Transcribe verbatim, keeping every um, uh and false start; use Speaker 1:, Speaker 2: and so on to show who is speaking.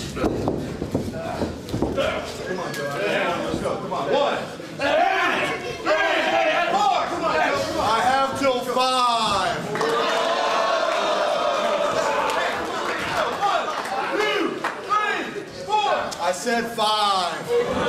Speaker 1: Come on, Joe. Let's go. Come on. One. Four. Come on, Joe. Come on. I have till five. One, two, three, four. I said five.